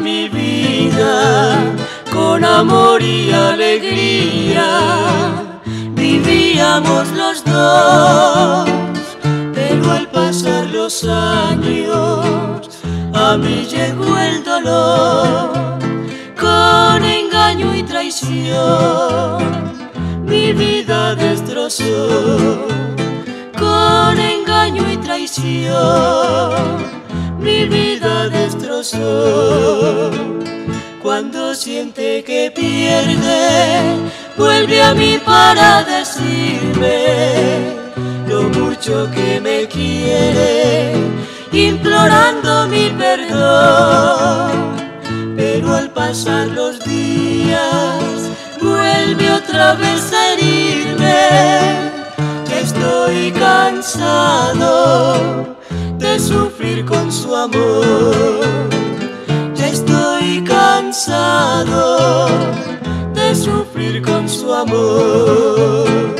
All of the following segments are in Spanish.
mi vida con amor y alegría. Vivíamos los dos, pero al pasar los años a mí llegó el dolor. Con engaño y traición mi vida destrozó. Con engaño y traición mi vida destrozó. Cuando siente que pierde, vuelve a mí para decirme lo mucho que me quiere, implorando mi perdón. Pero al pasar los días, vuelve otra vez a herirme. Ya estoy cansado de sufrir con su amor. Ya estoy cansado de sufrir con su amor.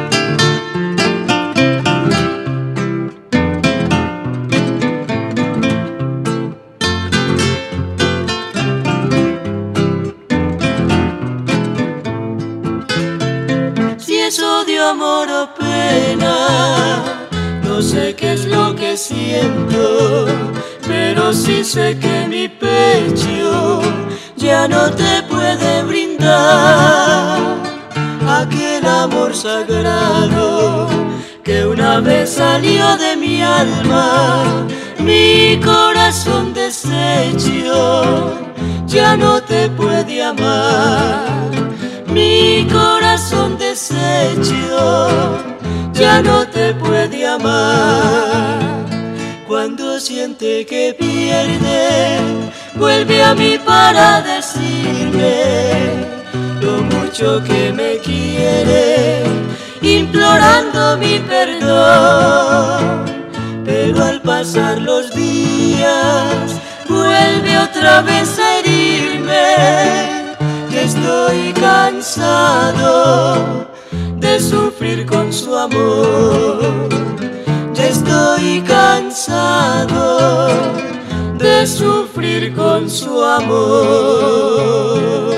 Si es odio, amor o pena, no sé qué es lo que siento, pero sí sé que mi pecho ya no te puede brindar aquel amor sagrado que una vez salió de mi alma. Mi corazón deshecho ya no te puede amar. Mi corazón deshecho ya no te puede amar. Cuando siente que pierde, vuelve a mí para decirme lo mucho que me quiere, implorando mi perdón. Pero al pasar los días, vuelve otra vez a herirme. Que estoy cansado de sufrir con su amor. Ya estoy cansado de sufrir con su amor.